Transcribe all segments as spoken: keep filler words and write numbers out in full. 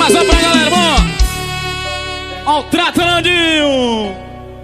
Mais uma pra galera, bom. Ó o Tratandinho.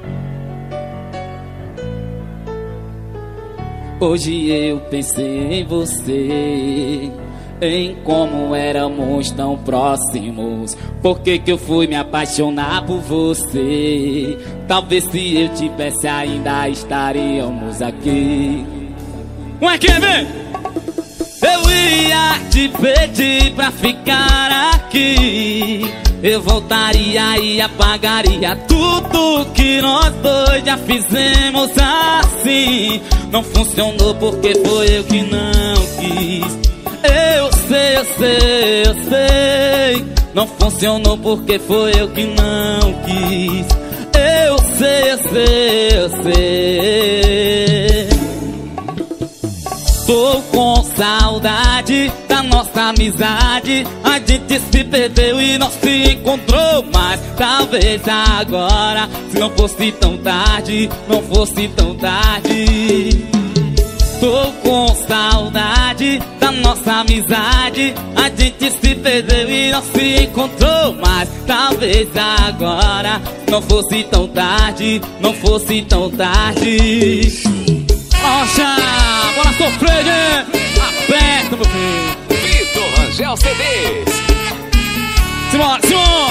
Hoje eu pensei em você, em como éramos tão próximos. Por que que eu fui me apaixonar por você? Talvez se eu tivesse ainda estaríamos aqui. Como é que é, vem? Eu ia te pedir pra ficar aqui. Eu voltaria e apagaria tudo que nós dois já fizemos assim. Não funcionou porque foi eu que não quis. Eu sei, eu sei, eu sei. Não funcionou porque foi eu que não quis. Eu sei, eu sei, eu sei. Tô com saudade da nossa amizade. A gente se perdeu e não se encontrou mais. Talvez agora, se não fosse tão tarde, não fosse tão tarde. Tô com saudade da nossa amizade. A gente se perdeu e não se encontrou mais. Talvez agora, não fosse tão tarde, não fosse tão tarde. Rocha, bora sofrer, gente. Aperta, meu filho. Vitor Rangel C Ds. Simbora, simbora.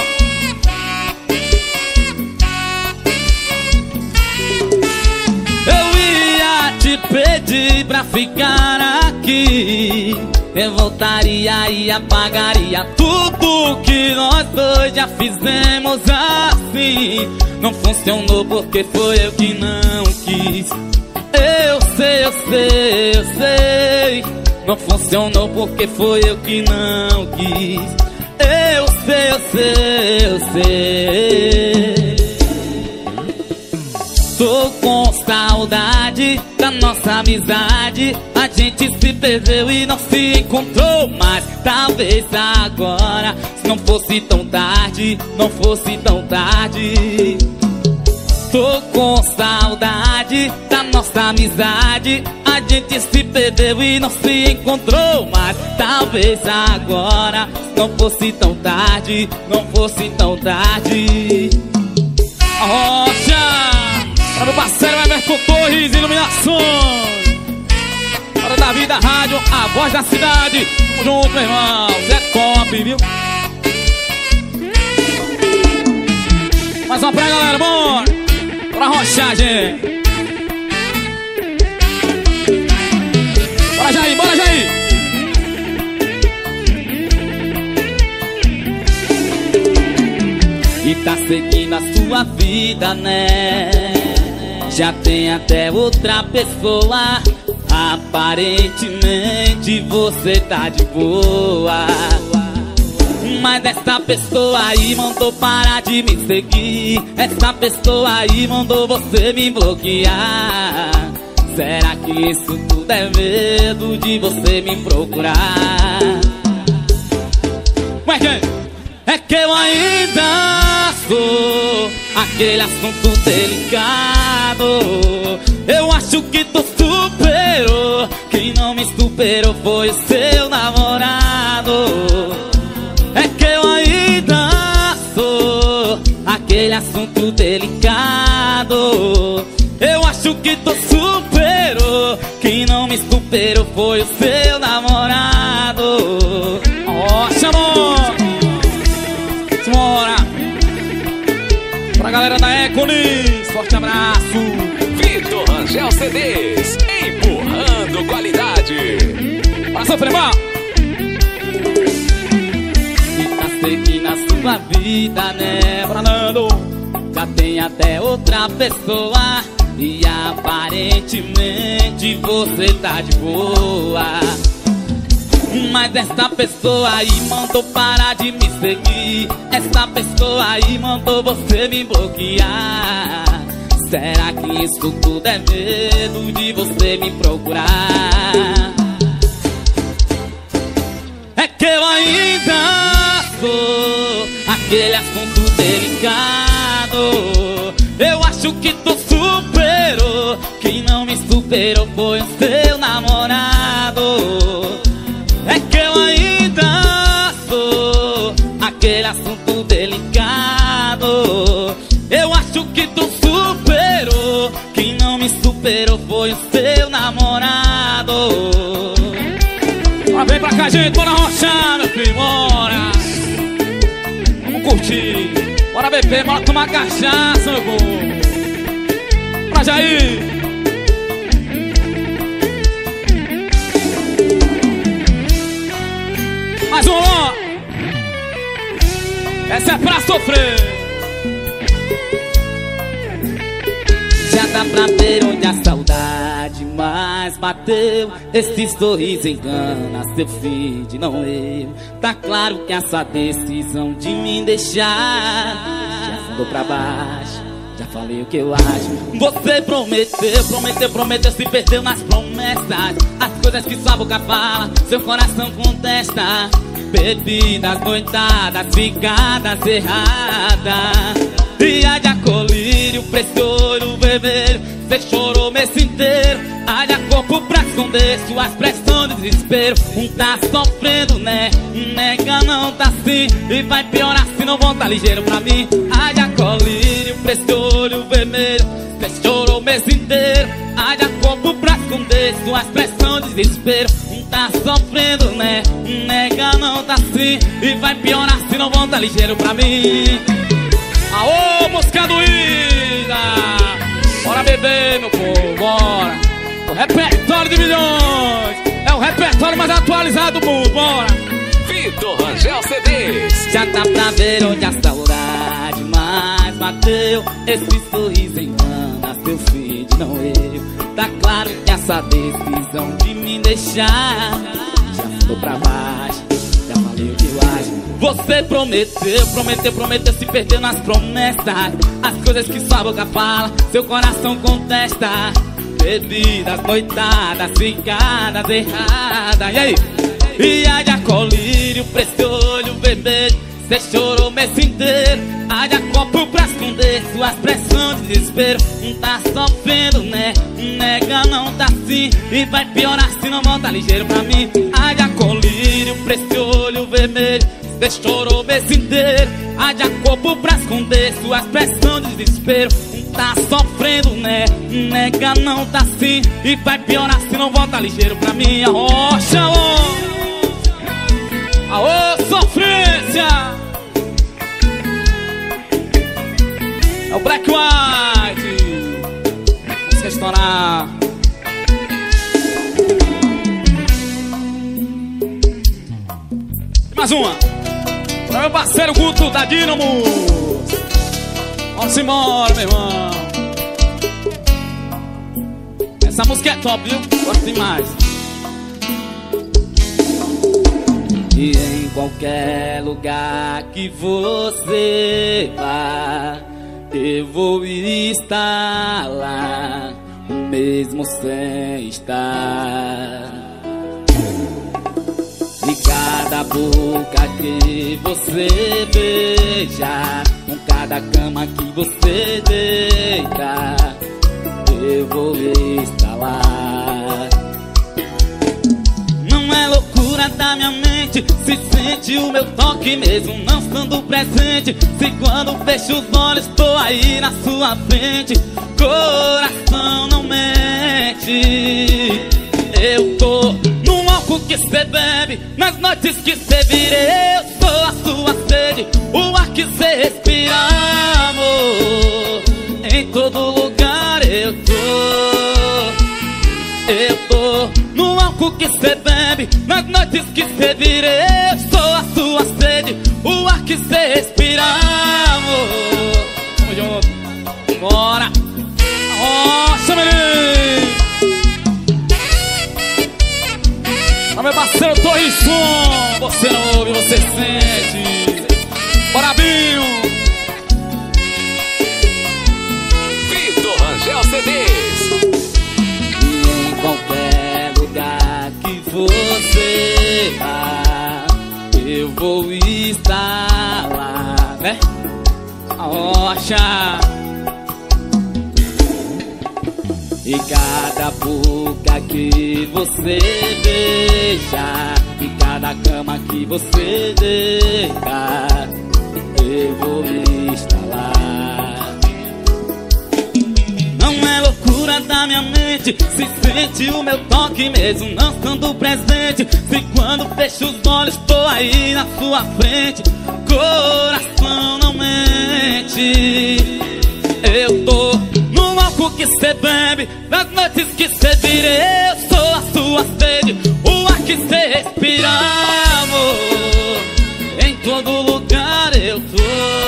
Eu ia te pedir pra ficar aqui. Eu voltaria e apagaria tudo que nós dois já fizemos assim. Não funcionou porque foi eu que não quis. Eu sei, eu sei, eu sei. Não funcionou porque foi eu que não quis. Eu sei, eu sei, eu sei. Tô com saudade da nossa amizade. A gente se perdeu e não se encontrou mais. Talvez agora, se não fosse tão tarde, não fosse tão tarde. Tô com saudade da nossa amizade. A gente se perdeu e não se encontrou mais. Talvez agora, não fosse tão tarde, não fosse tão tarde. Rocha, para meu parceiro Everton Torres, iluminações. Hora da vida, rádio, a voz da cidade. Tamo junto, meu irmão, Zé Top, viu? Mais uma pra galera, bora. Bora rochar, gente. Bora, Jair, bora, Jair. E tá seguindo a sua vida, né? Já tem até outra pessoa. Aparentemente você tá de boa. Mas essa pessoa aí mandou parar de me seguir. Essa pessoa aí mandou você me bloquear. Será que isso tudo é medo de você me procurar? Como é que é? É que eu ainda sou aquele assunto delicado. Eu acho que tu superou. Quem não me superou foi o seu namorado. É que eu ainda sou aquele assunto delicado. Eu acho que tu superou. Quem não me superou foi o seu namorado. Ó, chamou. Bora. Pra galera da Econis, forte abraço. Vitor Rangel C Ds, empurrando qualidade. Bora sofrer, bora. Seguir na sua vida, né? Fernando, já tem até outra pessoa. E aparentemente você tá de boa. Mas essa pessoa aí mandou parar de me seguir. Essa pessoa aí mandou você me bloquear. Será que isso tudo é medo de você me procurar? É que eu ainda sou aquele assunto delicado. Eu acho que tu superou. Quem não me superou foi o seu namorado. É que eu ainda sou aquele assunto delicado. Eu acho que tu superou, quem não me superou foi o seu namorado. Bora, vem pra cá, gente, bora rochar, meu filho, bora. Vamos curtir, bora beber, bora tomar cachaça, meu povo. Pra Jair. Mais um ló. Essa é pra sofrer. Já dá pra ver onde a saudade mais bateu. Esse sorriso engana seu feed, não eu. Tá claro que essa decisão de me deixar já andou pra baixo, já falei o que eu acho. Você prometeu, prometeu, prometeu, se perdeu nas promessas. As coisas que sua boca fala, seu coração contesta. Bebidas, noitadas, ficadas erradas. Dia de colírio, preço olho vermelho. Cê chorou o mês inteiro. Haja corpo pra esconder sua expressão de desespero. Um tá sofrendo, né? Nega não tá assim. E vai piorar se não voltar ligeiro pra mim. Haja colírio, preço olho vermelho. Cê chorou o mês inteiro. Haja corpo pra esconder sua expressão de desespero. Um tá sofrendo, né? Nega não tá assim. E vai piorar se não voltar ligeiro pra mim. Aô, música do Ida. Bora beber, meu povo, bora. O repertório de milhões. É o repertório mais atualizado do mundo, bora. Vitor Rangel C Ds. Já dá pra ver onde a saudade mais bateu. Esse sorriso engana seu feed, não eu. Tá claro que essa decisão de me deixar já andou pra baixo, já falei o que eu acho. Você prometeu, prometeu, prometeu, se perdeu nas promessas. As coisas que sua boca fala, seu coração contesta. Bebidas, noitadas, ficadas erradas. E aí? E haja colírio, preço olho vermelho. Cê chorou o mês inteiro. Haja copo pra esconder sua expressão de desespero. Não tá sofrendo, né? Nega não tá assim. E vai piorar se não volta ligeiro pra mim. Haja colírio, preço olho vermelho. Cê chorou o mês inteiro. Haja corpo pra esconder sua expressão de desespero. Não tá sofrendo, né? Nega não tá assim. E vai piorar se não volta ligeiro pra mim. A rocha, ó. Aô, sofrência. É o Black White. Vamos restaurar. Mais uma. Pra meu parceiro Guto da Dínamo. Vamos embora, meu irmão. Essa música é top, viu? Gosto demais. E em qualquer lugar que você vá, eu vou estar lá, mesmo sem estar. E cada boca que você beija, com cada cama que você deita, eu vou estar lá. Não é loucura da minha mente, se sente o meu toque mesmo não estando presente. Se quando fecho os olhos tô aí na sua frente, coração não mente. Eu tô no álcool que cê bebe, nas noites que cê vira, eu sou a sua sede, o ar que cê respira, amor. Em todo lugar eu tô, eu tô no álcool que cê bebe, nas noites que cê vira, eu sou a sua sede, o ar que cê respira, amor. Tamo junto. Bora. Nossa, menino. Ó, meu parceiro Torre Som. Você não ouve, você sente. Bora, Binho. Vitor Rangel C Ds. E em qualquer lugar que você vá, eu vou estar lá, né? A rocha. E cada boca que você beija, e cada cama que você deita, minha mente. Se sente o meu toque mesmo não estando presente. Se quando fecho os olhos tô aí na sua frente. Coração não mente. Eu tô no álcool que cê bebe, nas noites que cê vira. Eu sou a sua sede, o ar que cê respira, amor. Em todo lugar eu tô.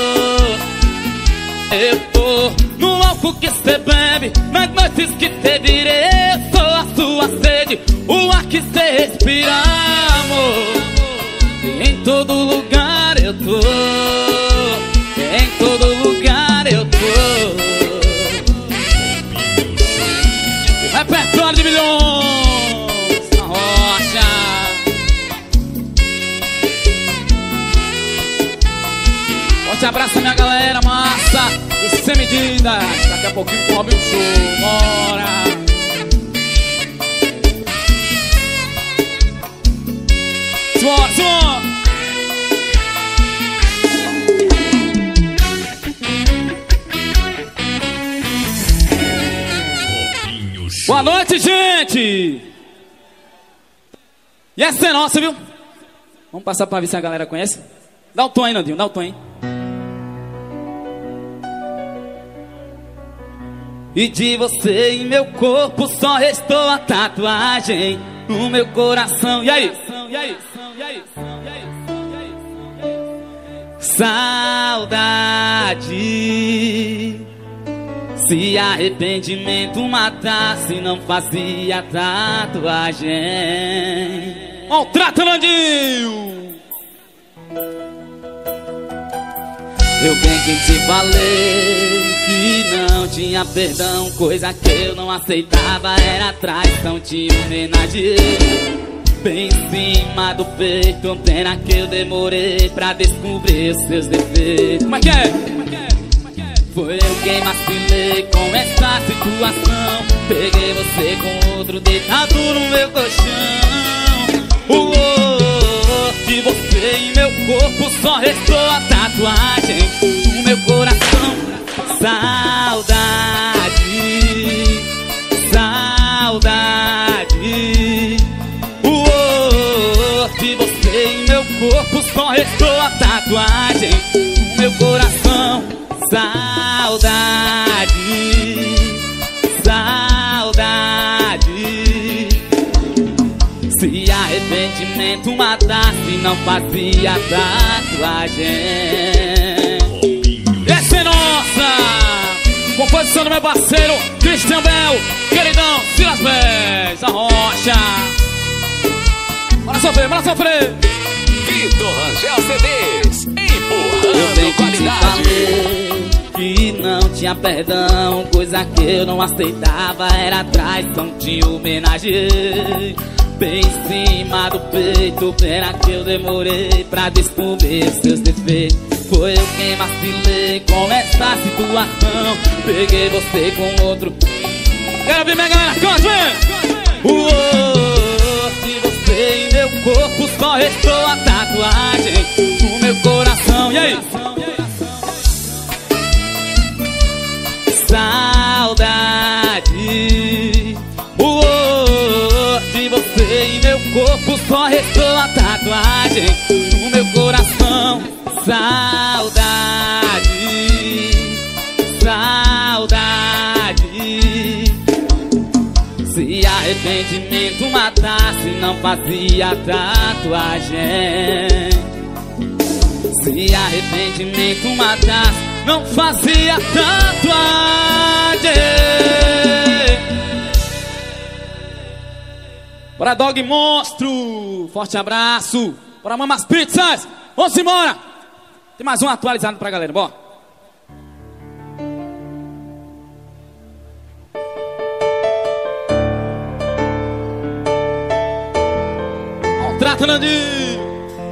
Eu tô no álcool que cê bebe, nas noites que cê vira. Eu sou a sua sede, o ar que cê respira, amor. Em todo lugar eu tô. Em todo lugar eu tô. Repertório de milhões na rocha. Forte abraço a minha galera massa e sem medida. Daqui a pouquinho com o Robinho Show. Bora. Suor, suor. Boa noite, gente! E essa é nossa, viu? Vamos passar pra ver se a galera conhece. Dá o tom aí, Nandinho, dá o tom aí. E de você em meu corpo só restou a tatuagem no meu coração. E aí? E aí? E aí? Saudade. Se arrependimento matasse, não fazia tatuagem. Maltrata, Landinho! Eu bem que te falei que não tinha perdão, coisa que eu não aceitava, era traição, te homenageei. Bem em cima do peito, pena que eu demorei pra descobrir os seus defeitos. Como é que é? Como é que é? Foi eu quem vacilei com essa situação. Peguei você com outro deitado no meu colchão. O oh, de você em meu corpo só restou a tatuagem no meu coração. Saudade, saudade. O oh, de você em meu corpo só restou a tatuagem no meu coração. Saudade, saudade. Se arrependimento matasse, não fazia tatuagem. Essa é nossa! Composição do meu parceiro Cristian Bel, queridão Silas Pés, a rocha. Bora sofrer, bora sofrer. Vitor Rangel C Ds, empurrando qualidade. Que não tinha perdão, coisa que eu não aceitava, era traição, te homenageei. Bem em cima do peito, pena que eu demorei pra descobrir seus defeitos. Foi eu quem vacilei com essa situação. Peguei você com outro. Quero ver minha galera, canta, vem! O oh, de você em meu corpo só restou a tatuagem no meu coração. E aí? Saudade. O oh, de você em meu corpo só restou a tatuagem no meu coração. Saudade, saudade. Se arrependimento matasse, não fazia tatuagem. Se arrependimento matasse, não fazia tatuagem. Bora, Dog Monstro! Forte abraço! Bora, Mamas Pizzas! Vamos embora! Tem mais um atualizado pra galera, bora! Maltrata, Nandinho!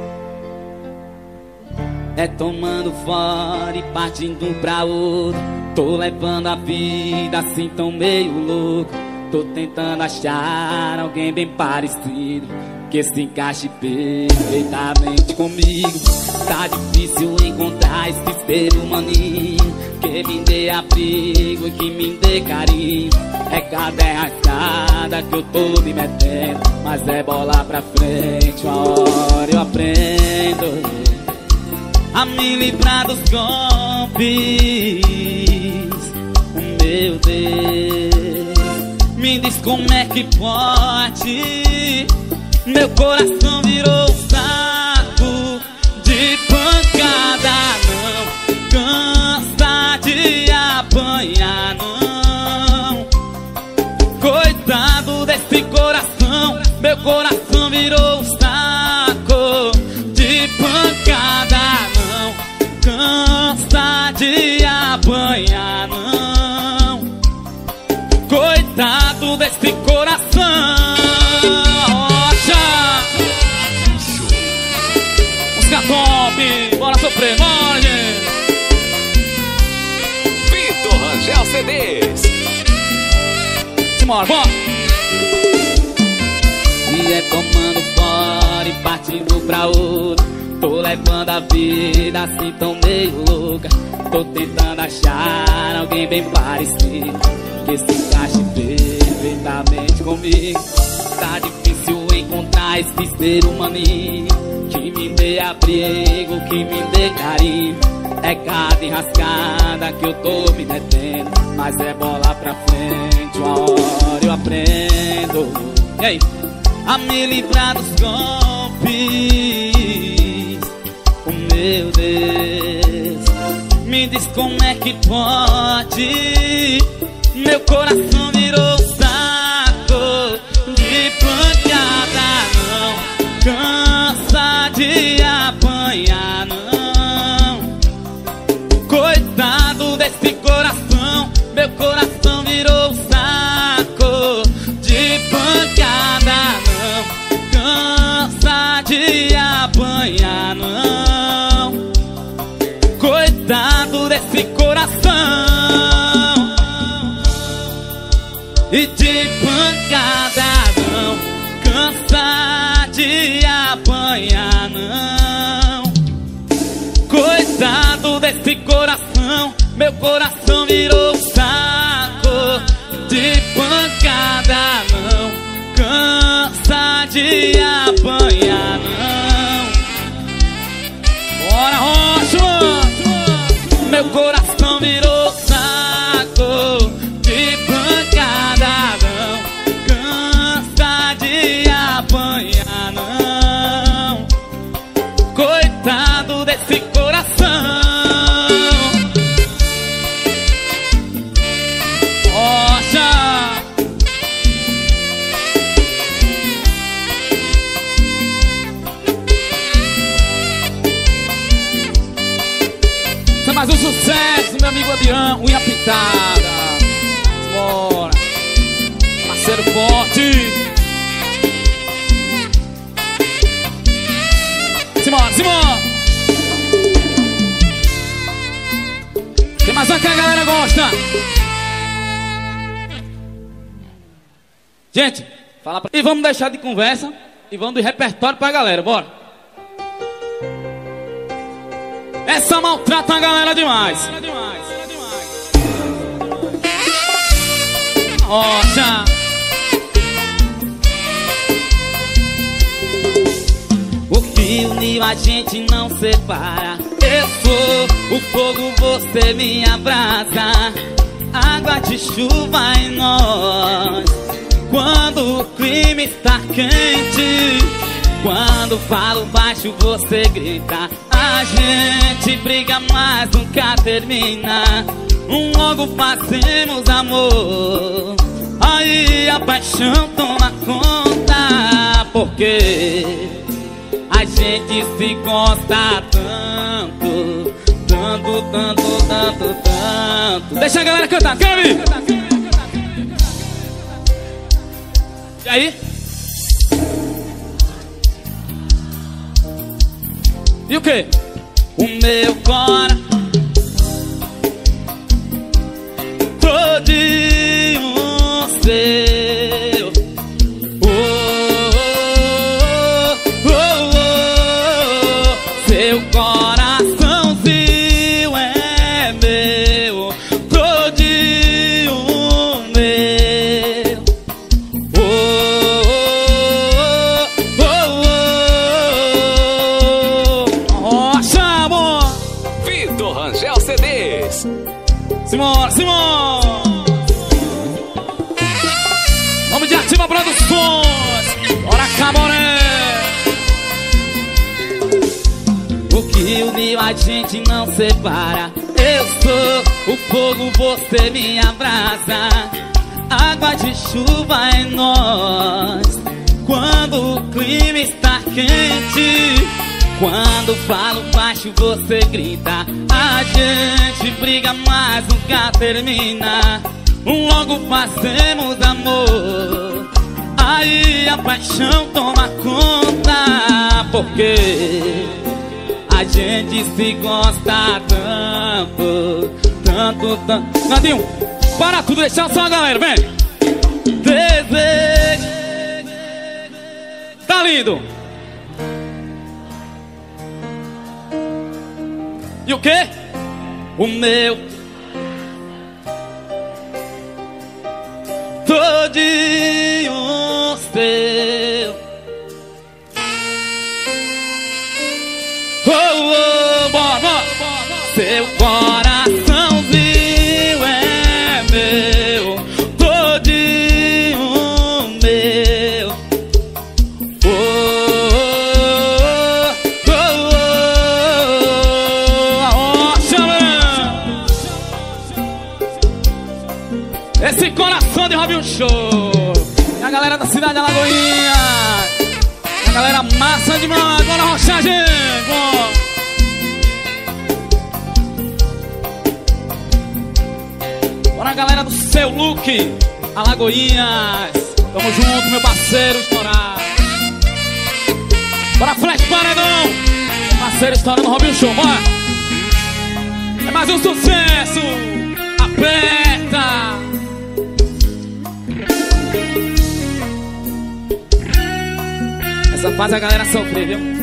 É tomando fora e partindo pra outro. Tô levando a vida assim tão meio louco. Tô tentando achar alguém bem parecido que se encaixe perfeitamente comigo. Tá difícil encontrar esse ser humaninho que me dê abrigo e que me dê carinho. É cada enrascada que eu tô me metendo, mas é bola pra frente, uma hora eu aprendo a me livrar dos golpes. Meu Deus, me diz como é que pode. Meu coração virou um saco de pancada. Não cansa de apanhar, não. Coitado desse coração, meu coração virou um saco de pancada. Não cansa de apanhar, não. Coitado desse coração. Música top, bora sofrer, bora, gente. Vitor Rangel C Ds. Simbora, bora. E é tomando fora e partindo pra outra. Tô levando a vida assim tão meio louca. Tô tentando achar alguém bem parecido que se encaixe perfeitamente comigo. Tá difícil encontrar esse ser humaninho que me dê abrigo, que me dê carinho. É cada enrascada que eu tô me detendo, mas é bola pra frente, uma hora eu aprendo. E aí? A me livrar dos golpes. Oh, meu Deus, me diz como é que pode. Meu coração virou um saco de pancada. Não cansa de apanhar, não. Coitado desse coração, meu coração virou um saco de pancada. Não cansa de apanhar, não. Coitado desse coração. E de pancada não cansa de apanhar, não. Coitado desse coração, meu coração virou um saco de pancada. Não cansa de apanhar, não. Bora, Rocha! Meu coração virou um saco de pancada. Não cansa de apanhar, não. Coitado desse coração. Rocha! Isso é mais um sucesso, meu amigo Adriano, unha pintada. Bora, parceiro forte. Simbora, simbora. Tem mais uma que a galera gosta. Gente, fala pra... E vamos deixar de conversa e vamos do repertório pra galera, bora. Essa maltrata a galera demais. Rocha. O que uniu a gente não separa. Eu sou o fogo, você me abraça. Água de chuva em nós. Quando o clima está quente, quando falo baixo você grita. A gente briga, mas nunca termina. Um logo fazemos amor. Aí a paixão toma conta. Porque a gente se gosta tanto, tanto, tanto, tanto, tanto. Deixa a galera cantar, quer ouvir? E aí? E o que? O meu coração todinho seu. Oh, oh, Vitor Rangel C Ds. Simão, Simão. Nome de Ativa Produções. Bora Caboré. O que uniu a gente não separa. Eu sou o fogo, você minha brasa. Água de chuva em nós. Quando o clima está quente, quando falo baixo você grita. A gente briga, mas nunca termina. Logo fazemos amor, aí a paixão toma conta. Porque a gente se gosta tanto, tanto, tanto. Nadinho, para tudo, deixa só a galera, vem. Desejo. Tá lindo. E o quê? O meu todinho seu. Oh, oh, bora, bora. Seu coraçãozinho é meu, todinho meu. Oh, oh, oh, oh, oh. Esse coração de Robinho Show. E a galera da cidade da Lagoinha. E a galera massa demais. Bora rochar, gente. Bora. Bora, galera do Seu Look, Alagoinhas. Tamo junto, meu parceiro estourar. Bora, Flash Paredão. Parceiro estourando Robinho Show, bora. É mais um sucesso. Aperta. Essa faz a galera sofrer, viu?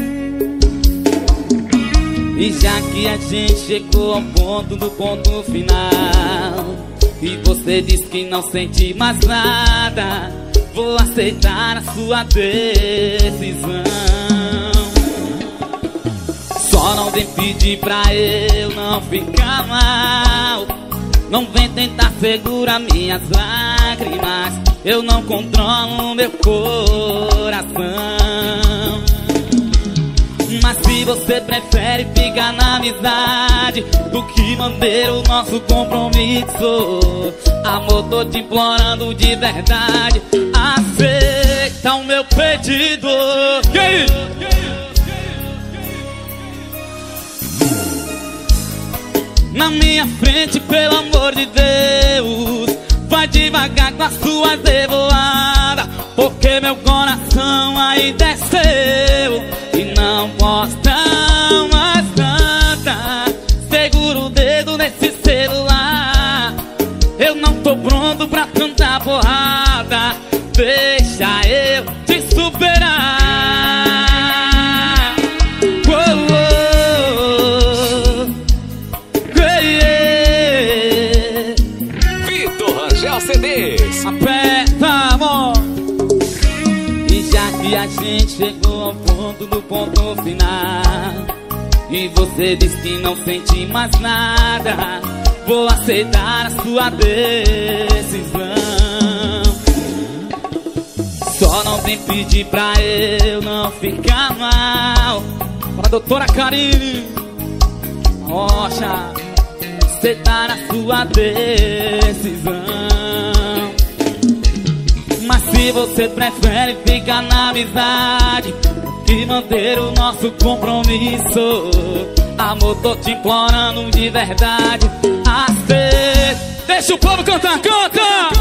E já que a gente chegou ao ponto do ponto final, e você diz que não sente mais nada, vou aceitar a sua decisão. Só não vem pedir pra eu não ficar mal. Não vem tentar segurar minhas lágrimas. Eu não controlo meu coração. Mas se você prefere ficar na amizade do que manter o nosso compromisso, amor, tô te implorando de verdade, aceita o meu pedido. Que aí? Na minha frente, pelo amor de Deus, vai devagar com a sua revoada, porque meu coração ainda é seu e não posta mais nada. Segura o dedo nesse celular, eu não tô pronto pra tanta porrada. Deixa eu te superar. C Ds. Aperta, amor. E já que a gente chegou ao ponto do ponto final, e você diz que não sente mais nada, vou aceitar a sua decisão. Só não vem pedir pra eu não ficar mal. Para a doutora Karine Rocha, aceitar a sua decisão. Mas se você prefere ficar na amizade e manter o nosso compromisso, amor, tô te implorando de verdade, aceita. Deixa o povo cantar, canta!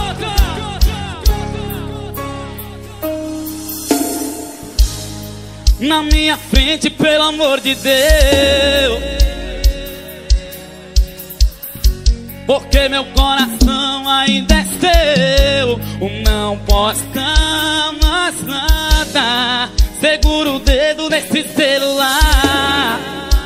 Na minha frente, pelo amor de Deus, porque meu coração ainda é seu. Não posta mais nada. Segura o dedo nesse celular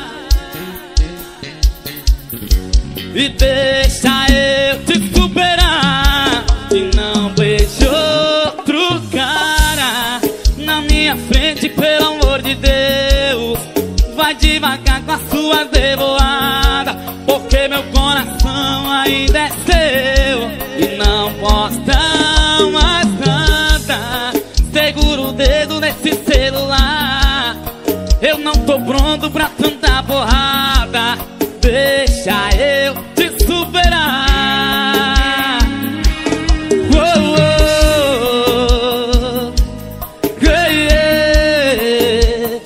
e deixa eu te superar. E não vejo outro cara na minha frente, pelo amor de Deus. Vai devagar com com as suas devoadas, porque meu coração ainda é seu e não posso dar mais nada. Segura o dedo nesse celular, eu não tô pronto pra tanta porrada. Deixa eu te superar. Oh, oh, yeah, yeah.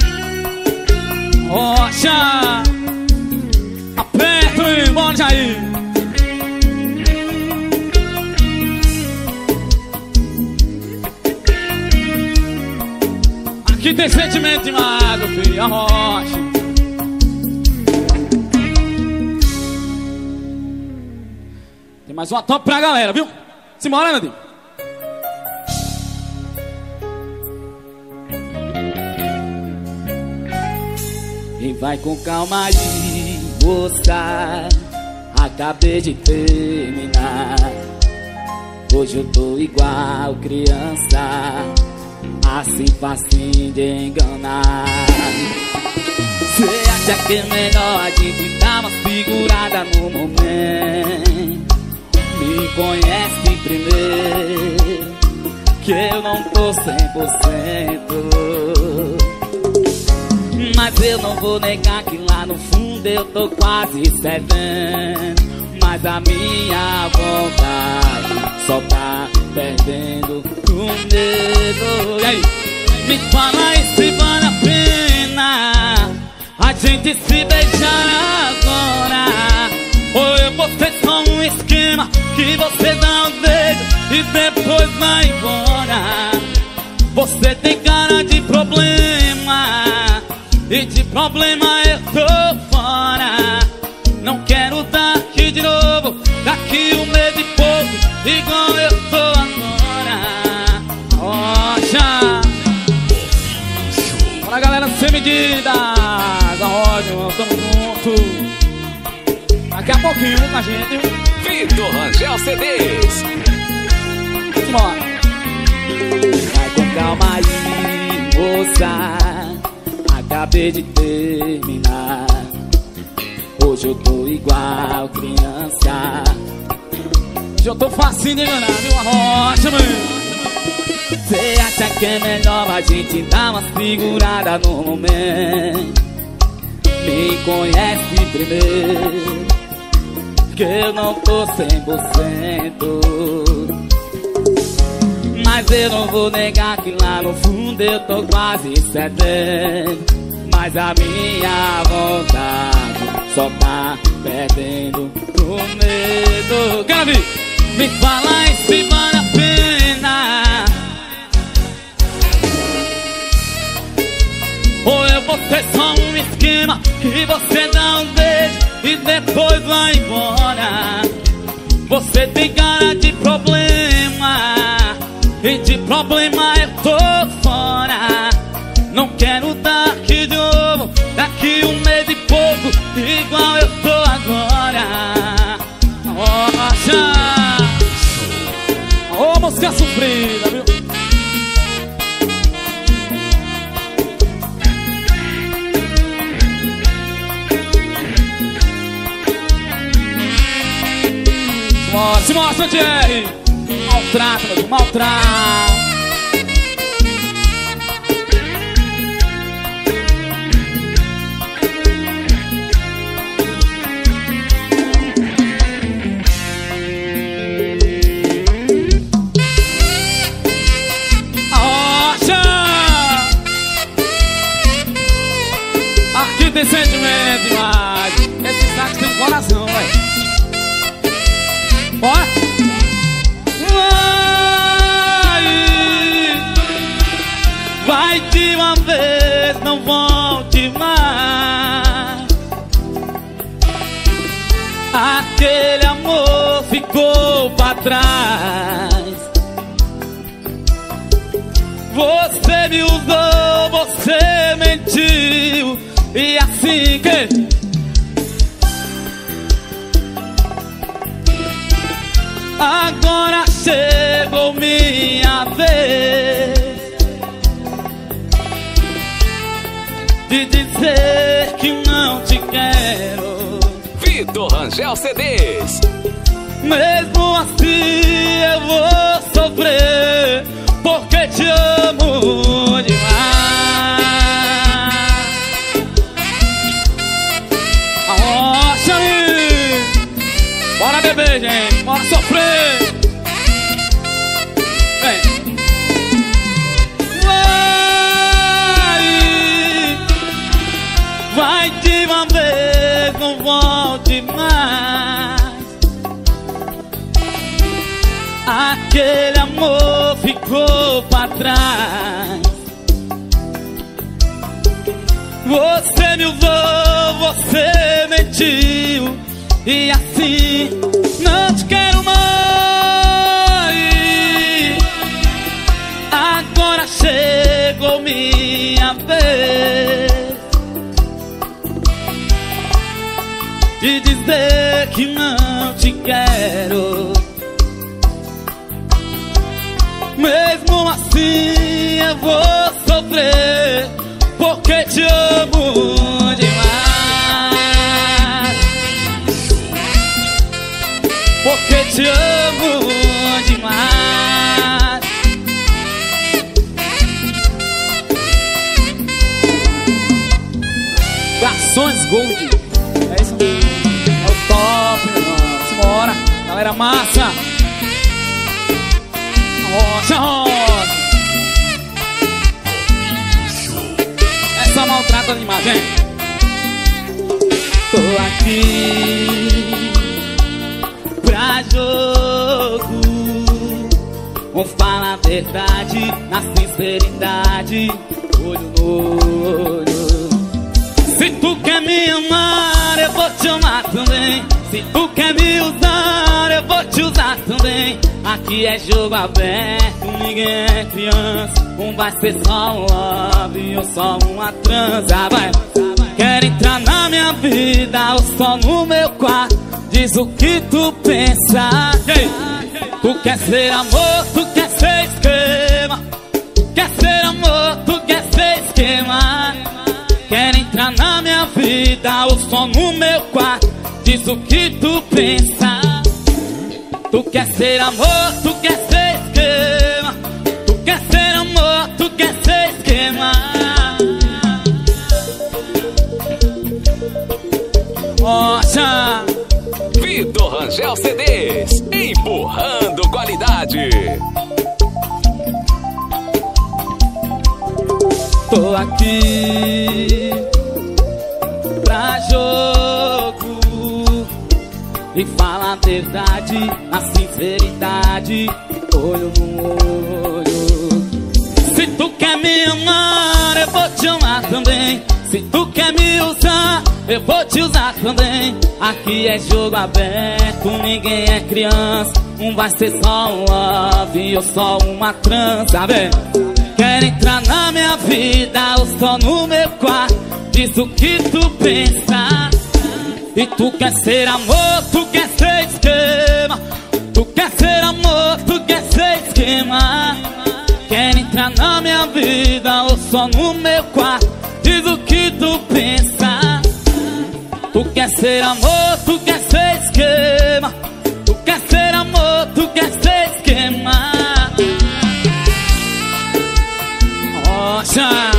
Rocha, aperta e bora, Jair. Aqui tem sentimento demais, meu filho, a Rocha. Tem mais uma top pra galera, viu? Simbora, Nandinho. E vai com calma aí, moça, acabei de terminar. Hoje eu tô igual criança, assim facinho de enganar. Cê acha que é melhor a gente dar uma segurada no momento? Me conhece primeiro, que eu não tô cem por cento. Mas eu não vou negar que lá no fundo eu tô quase cedendo. Mas a minha vontade só tá perdendo o medo. E aí? Me fala aí se vale a pena a gente se beijar agora, ou eu vou ser só um esquema que você dá um beijo e depois vai embora. Você tem cara de problema, e de problema eu tô fora. Não quero dar aqui de novo, daqui um mês e pouco, igual eu tô agora. Rocha, bora galera, sem medidas, a Rocha, tamo junto. Daqui a pouquinho com a gente. Vitor Rangel C Ds. Simbora. Vai com calma aí, moça, acabei de terminar. Hoje eu tô igual criança, hoje eu tô facinho de enganar, viu, a Rocha, mano. Cê acha que é melhor a gente dar uma segurada no momento? Me conhece primeiro, que eu não tô cem por cento. Mas eu não vou negar que lá no fundo eu tô quase cedendo. Mas a minha vontade só tá perdendo o medo. Quero ver, me fala aí se vale a pena, ou eu vou ter só um esquema que você dá um beijo e depois vai embora. Você tem cara de problema, e de problema eu tô fora. Não quero dar aqui de novo, daqui um mês e pouco, igual eu tô agora. Rocha, ô, oh, música sofrida, viu? Se mostra, Jerry. Maltrata, meu, maltrata. Rocha, aqui tem sentimento demais. Esse saco tem um coração, velho. Bora! Vai, vai de uma vez, não volte mais. Aquele amor ficou pra trás. Você me usou, você mentiu, e assim que agora chegou minha vez de dizer que não quero. Vitor Rangel C Ds. Mesmo assim eu vou sofrer, porque te amo demais. Arrocha aí. Bora beber, gente, bora sofrer. Vem. Vai, vai de uma vez, não volte mais. Aquele amor ficou pra trás. Você me usou, você mentiu, e assim não te quero mais. Agora chegou minha vez de dizer que não te quero. Mesmo assim eu vou sofrer, porque te amo demais. Porque te amo demais. Garçons Gold. É isso mesmo. É o top, meu irmão. Simbora. Galera massa. Rocha, rocha. Essa maltrata demais, hein? Tô aqui pra jogo. Vou falar a verdade, na sinceridade, olho no olho. Se tu quer me amar, eu vou te amar também. Se tu quer me usar, eu vou te usar também. Aqui é jogo aberto, ninguém é criança. Um vai ser só um love ou só uma transa. Vai. Quer entrar na minha vida ou só no meu quarto? Diz o que tu pensa. Tu quer ser amor, tu quer ser esquema. Quer ser amor, tu quer ser esquema. Quer entrar na minha vida ou só no meu quarto? Diz o que tu pensa. Tu quer ser amor, tu quer ser esquema. Tu quer ser amor, tu quer ser esquema. Nossa. Vitor Rangel C Ds, empurrando qualidade. Tô aqui pra jogo e fala a verdade, a sinceridade, olho no olho. Se tu quer me amar, eu vou te amar também. Se tu quer me usar, eu vou te usar também. Aqui é jogo aberto, ninguém é criança. Um vai ser só um love ou só uma trança, vem. Quer entrar na minha vida ou só no meu quarto? Diz o que tu pensa. E tu quer ser amor, tu quer ser esquema. Tu quer ser amor, tu quer ser esquema. Quer entrar na minha vida ou só no meu quarto? Diz o que tu pensa. Tu quer ser amor, tu quer ser esquema. Tu quer ser amor, tu quer ser esquema. Rocha.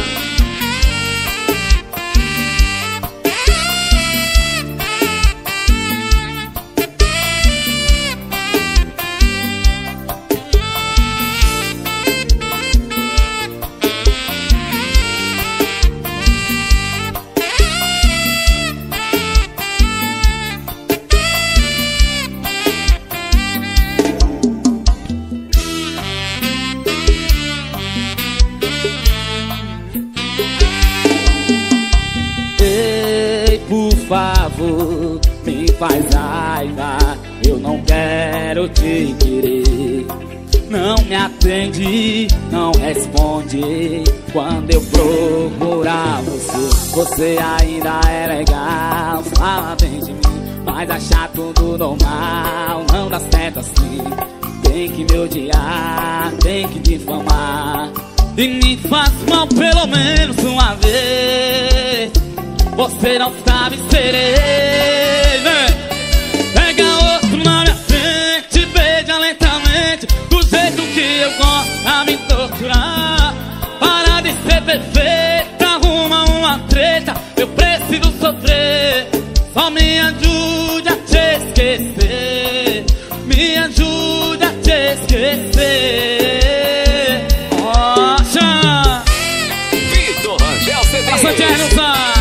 Por favor, me faz raiva. Eu não quero te querer. Não me atende, não responde. Quando eu procurar você, você ainda é legal. Fala bem de mim, mas achar tudo normal não dá certo assim. Tem que me odiar, tem que difamar. E me faz mal pelo menos uma vez. você não sabe serei, né? Pega outro na minha frente, beija lentamente, do jeito que eu gosto, a me torturar. Para de ser perfeita, arruma uma treta, eu preciso sofrer. Só me ajude a te esquecer, me ajude a te esquecer. Rocha Vitor Rangel C pra Santiago Ds.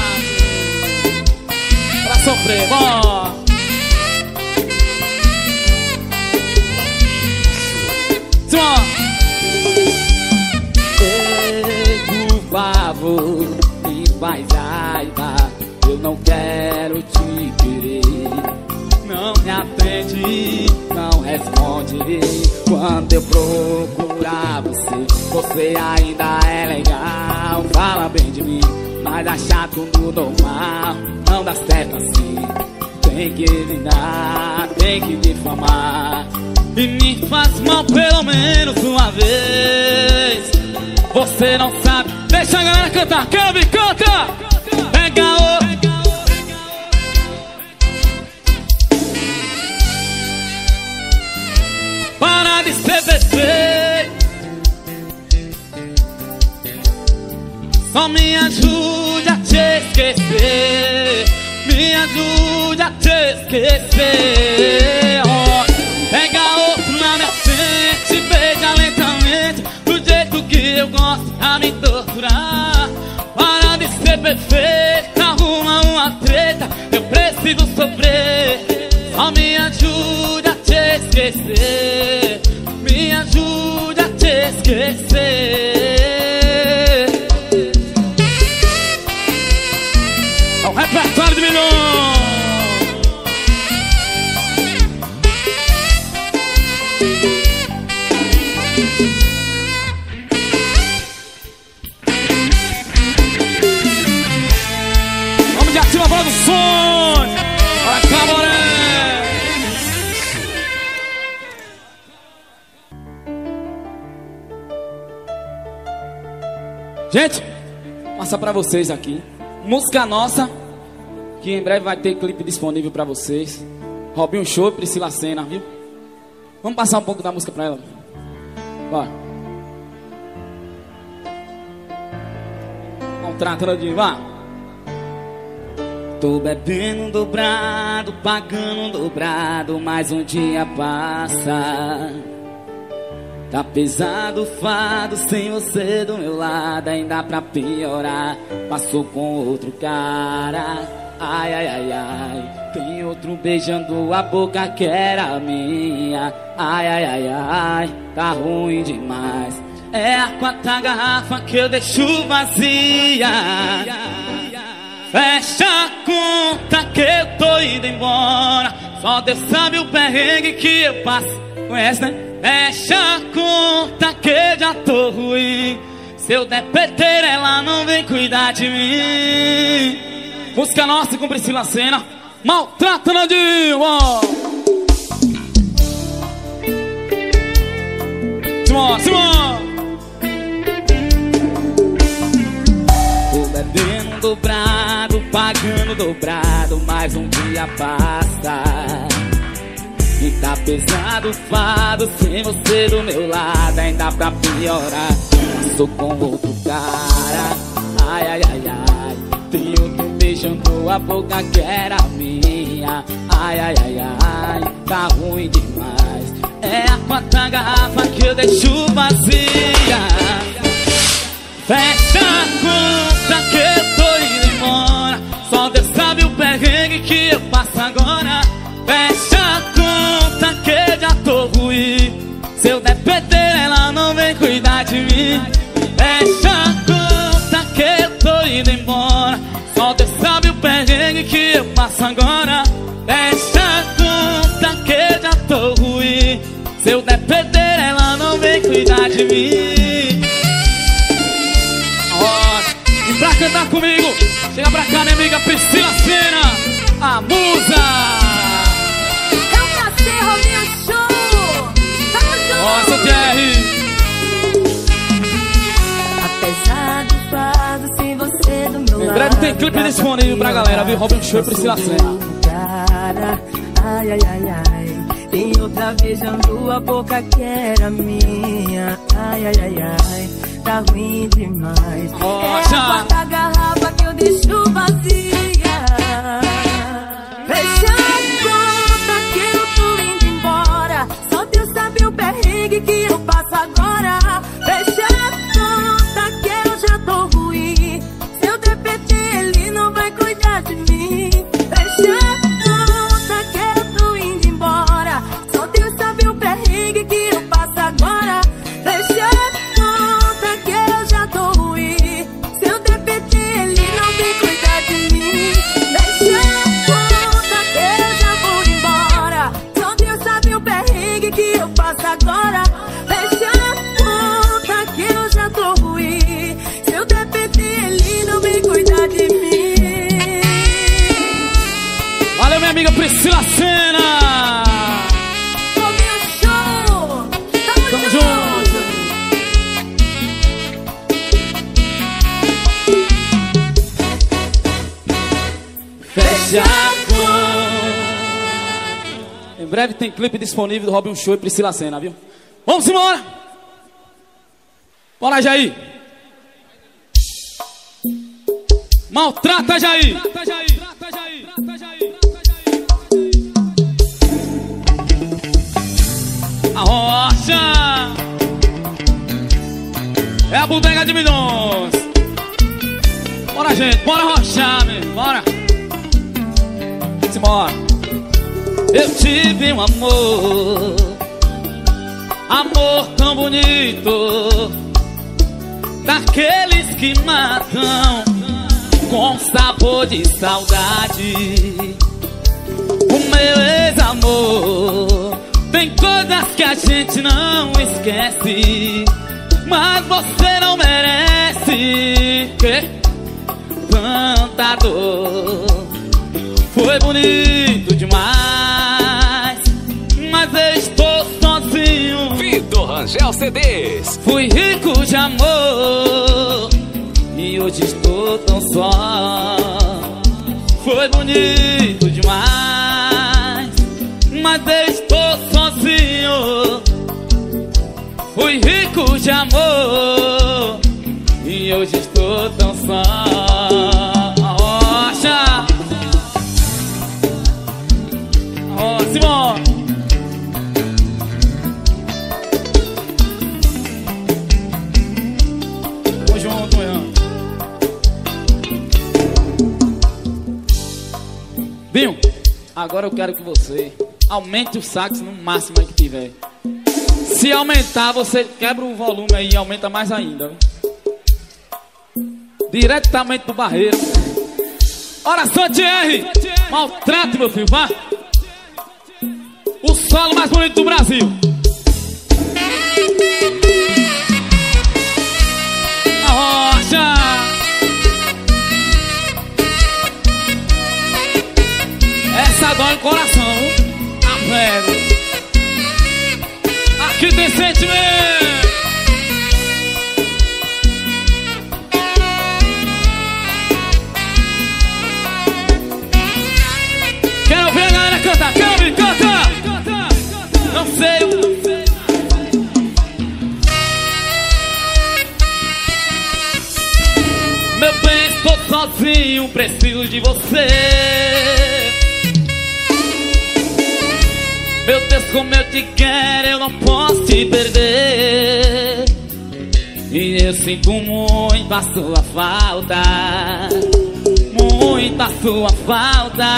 pra sofrer, bom. Sim, ei, por favor, me faz raiva, eu não quero te querer. Não me atende, não responde quando eu procurar você. Você ainda é legal, fala bem de mim, mas achar tudo normal não dá certo assim. Tem que evitar, tem que difamar, e me faz mal pelo menos uma vez. Você não sabe, deixa a galera cantar, quero ouvir, canta! Pega o... Para de ser perfeito, só me ajude a te esquecer, me ajude a te esquecer. Oh, pega outro na minha frente, beija lentamente, do jeito que eu gosto, a me torturar. Para de ser perfeita, arruma uma treta, eu preciso sofrer. Só me ajude a te esquecer, me ajude a te esquecer. É o repertório de milhões. Vamos de Ativa Produções. Bora cá, bora. Gente, passar pra vocês aqui música nossa, que em breve vai ter clipe disponível pra vocês. Robinho Show e Priscila Senna, viu? Vamos passar um pouco da música pra ela. Bora. Vamos tratando de... Vá. Tô bebendo dobrado, pagando dobrado, mais um dia passa. Tá pesado o fado, sem você do meu lado, ainda pra piorar, passou com outro cara. Ai, ai, ai, ai, tem outro beijando a boca que era minha. Ai, ai, ai, ai, tá ruim demais. É a quarta garrafa que eu deixo vazia. Fecha a conta que eu tô indo embora, só Deus sabe o perrengue que eu passo. Conhece, né? Fecha a conta que eu já tô ruim, se eu der peteira ela não vem cuidar de mim. Música nossa com Priscila Senna, Maltrata Nandinho. Simão, Simão. Tô bebendo dobrado, pagando dobrado, mais um dia passa. E tá pesado o fado, sem você do meu lado, ainda pra piorar, passou com outro cara. Ai, ai, ai, ai, tem outro beijando a boca que era minha. Ai, ai, ai, ai, tá ruim demais. É a quarta garrafa que eu deixo vazia. Fecha a conta que eu tô indo embora, só Deus sabe o perrengue que eu passo agora. Fecha a conta que eu já tô ruim, se eu der peteira ela não vem cuidar de mim. Fecha a conta que eu tô indo embora, só Deus sabe o perrengue que eu passo agora. Fecha a conta que eu já tô ruim, se eu der peteira ela não vem cuidar de mim. Ó, e pra cantar comigo, chega pra cá minha amiga Priscila Senna, a musa. Robinho Show, tamo junto. Nossa, Jerry. Apesar do fado, sem você do meu lado, breve tem clipe disponível pra galera, viu? Robin Show e Priscila Senna. Ai, ai, ai, ai. Tem outra beijando a boca que era minha. Ai, ai, ai, ai. Tá ruim demais. Rocha. É a quarta garrafa que eu deixo vazia. Fecha a conta que eu tô indo embora. Só Deus sabe o perrengue que eu passo agora. Fecha a conta que eu já tô ruim. Se eu de repente ele não vai cuidar de mim. Fecha a conta que eu tô indo embora. Só Deus sabe o perrengue que eu passo agora. Fecha a conta que eu já tô ruim. Se eu de repente ele não vem cuidar de mim. Fecha a conta que eu já vou embora. Só Deus sabe o perrengue que eu passo agora. Fecha a conta que eu já tô ruim. Se eu de repente ele não vem cuidar de mim. Valeu, minha amiga Priscila Senna. Robin Show. Tamo, Tamo junto. junto. Fecha a Em breve tem clipe disponível do Robin Show e Priscila Senna, viu? Vamos embora! Bora, Jair! Maltrata, Jair! A rocha é a bodega de milhões. Bora, gente, bora rochar, meu, bora! Simbora! Eu tive um amor, amor tão bonito, daqueles que matam com sabor de saudade. O meu ex-amor tem coisas que a gente não esquece, mas você não merece. Que tanta dor. Foi bonito demais, mas eu estou sozinho. Vitor Rangel C Ds. Fui rico de amor e hoje estou tão só. Foi bonito demais, mas eu estou sozinho. Fui rico de amor e hoje estou tão só. Rocha, ó, Simão. Tamo junto, Ian. Binho, agora eu quero que você aumente o sax no máximo aí que tiver. Se aumentar, você quebra o volume aí e aumenta mais ainda. Diretamente do Barreiro. Ora, Santier, maltrate, meu filho, vá. O solo mais bonito do Brasil. A rocha. Essa dói no coração. A velho. Aqui tem sentimento. Quero ouvir a galera cantar. Quero ouvir, canta. Não sei, não sei. Meu bem, estou sozinho, preciso de você. Meu Deus, como eu te quero, eu não posso te perder. E eu sinto muito a sua falta, muito a sua falta.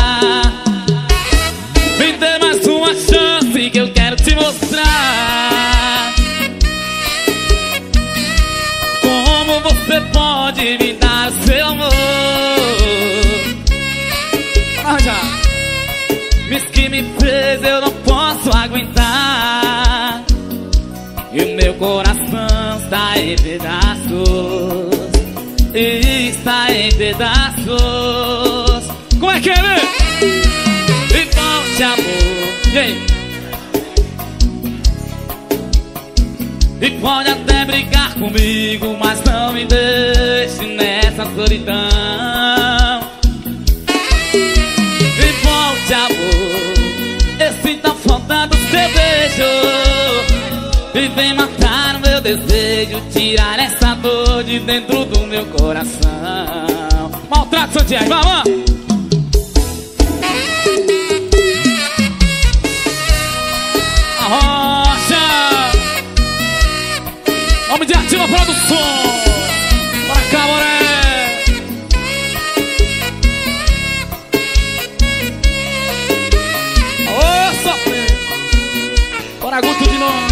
Me dê mais uma chance que eu quero te mostrar como você pode me dar seu amor. Ah, já. Mas que me fez eu não posso aguentar. E o meu coração está em pedaços, está em pedaços. Como é que é, né? E volte, amor. E aí? E pode até brigar comigo, mas não me deixe nessa. nessa solidão. E volte, amor, eu sinto a falta do seu beijo. E vem matar o meu desejo, tirar essa dor de dentro do meu coração. Maltrato Santiago, vamos! Rocha, nome de Ativa Produção. Bora cá, Moré. Ô, sofre. Bora, Guto de nós.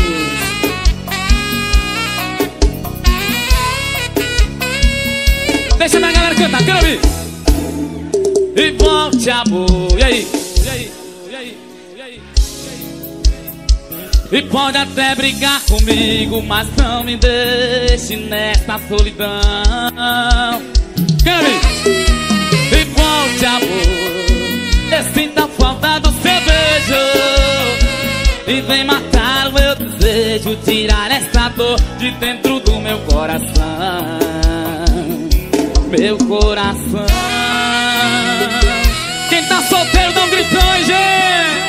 Deixa minha galera cantar, quero ouvir. E volte, amor. E aí? E aí? E aí? E aí? E pode até brigar comigo, mas não me deixe nessa solidão. Quero ouvir. E volte, amor, eu sinto a falta do seu beijo. E vem matar o meu desejo, tirar essa dor de dentro do meu coração. Meu coração. Quem tá solteiro dá um gritão, hein, gente?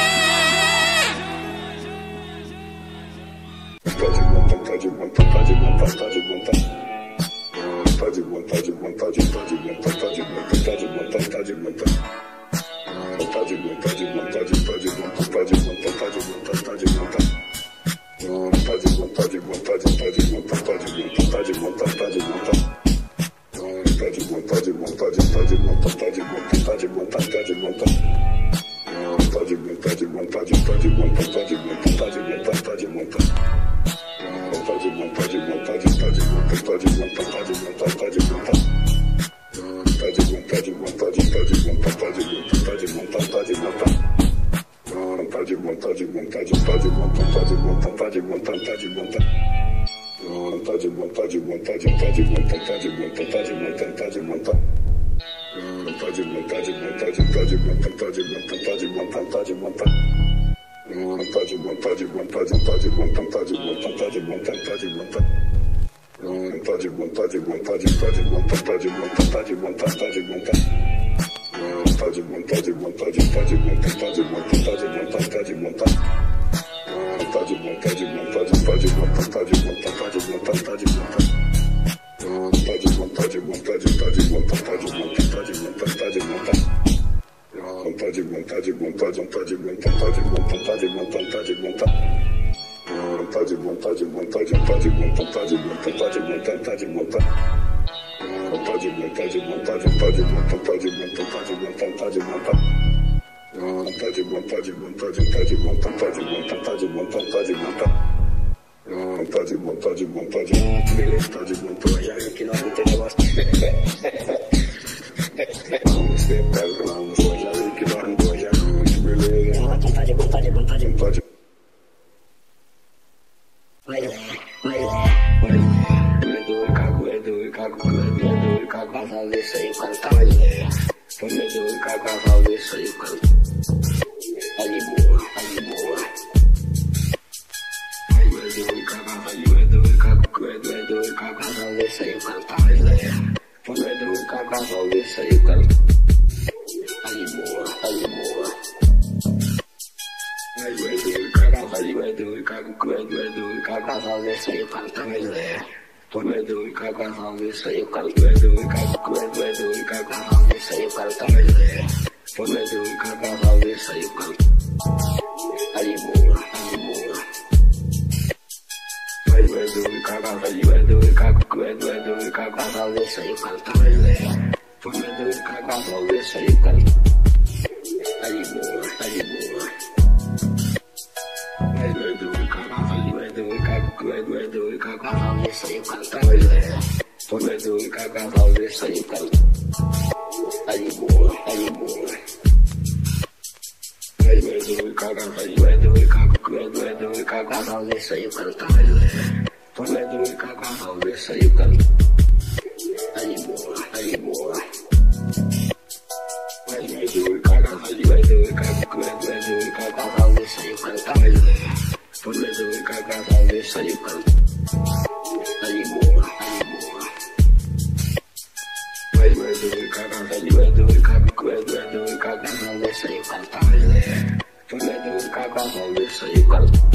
Tá de vontade, tá de vontade, tá de vontade, tá de vontade. Tá de vontade, vontade, tá de vontade, tá de vontade, tá de vontade, tá de vontade. Tá de vontade, vontade, tá de vontade, tá de vontade, tá de vontade, tá de vontade. Tá de vontade, vontade, tá de vontade, tá de vontade, tá de vontade, tá de vontade. Tá de vontade, vontade, tá de vontade, tá de vontade, tá de vontade, tá de vontade. Tá de vontade, vontade, tá de vontade, tá de vontade, tá de vontade, tá de vontade. Tá de vontade, vontade, tá de vontade, tá de vontade, tá de vontade, tá de vontade. Tá de vontade, vontade, tá de vontade, tá de vontade, tá de vontade, tá de vontade. Tá de vontade, vontade, tá de vontade, tá de vontade, tá de vontade, tá de vontade. Tá de vontade, vontade, tá de vontade, tá de vontade, tá de vontade, tá de vontade. Tá de vontade, vontade, tá de vontade, tá de vontade, tá de vontade, tá de vontade. Tá de vontade, vontade, tá de vontade, tá de vontade, tá de vontade, tá de vontade. Tá de vontade, vontade, tá de vontade, tá de vontade, tá de vontade, tá de vontade. Tá de vontade, vontade, tá de vontade, tá de vontade, tá de vontade, tá de vontade. Tá de vontade, vontade, tá de vontade, tá de vontade, tá de vontade, tá de vontade. Tá de vontade, vontade, tá de vontade, tá de vontade, tá de vontade, tá de vontade. Tá de vontade, vontade, tá de vontade, tá de vontade, tá de vontade, tá de vontade. Tá de vontade, vontade, tá de vontade, tá de vontade, tá de vontade, tá de vontade. Tá de vontade, vontade, tá de vontade, tá de vontade, tá de vontade, tá de vontade. Tá de vontade, vontade, tá de vontade, tá de vontade, tá de vontade, tá de vontade. Tá de vontade, vontade, beleza, tá de vontade, já que nós não tem negócio. Você pega lá no som, já vi que nós não tem, já que beleza. Vontade, vontade, vontade, vontade. Vai lá, vai lá, vai lá. É doido, cago, é doido, cago, é doido, é doido, cago, vai fazer isso aí, o cara tá mais velho. É doido, cago, vai fazer isso aí, o cara. Tá de boa, tá de boa. É doido, cago, é doido, cago, é doido, é doido, cago, vai fazer isso aí, o cara tá mais velho. É doido, cago, vai fazer isso aí, o cara. Tá de boa, tá de boa. É doido, cago, é doido, cago, é doido, é doido, cago, vai fazer isso aí, o cara tá mais velho. É doido, cago, vai fazer isso aí, o cara. É doido, cago, é doido, é doido, cago, vai fazer isso aí, o cara tá mais velho. É doido, cago, vai fazer isso aí, o cara. Tá de boa, tá de boa. É doido, cago, é doido, cago, é doido, é doido, cago, vai fazer isso aí, o cara tá mais velho. É doido, cago, vai fazer isso aí, o cara. Tá de boa, tá de boa. É doido, cago, é doido, cago, é doido, é doido, cago, vai fazer isso aí, o cara tá mais velho. É doido, cago, vai fazer isso aí, o cara. Tá de boa, tá de boa. É doido, cago, é doido, cago, é doido, é doido, cago, vai fazer isso aí, o cara tá mais velho. É doido, cago, vai fazer isso aí, o cara. Tá de boa, tá de boa. É doido, cago, é doido, é doido, cago, é doido, é doido, cago, vai fazer isso aí, o cara tá mais velho. É doido, cago, vai fazer isso aí, o cara. Tá de boa, tá de boa. Tu é doido, cabe, tu é doido, cabe, não deixa eu cantar, mulher. Tu é doido, cabe, não deixa eu cantar.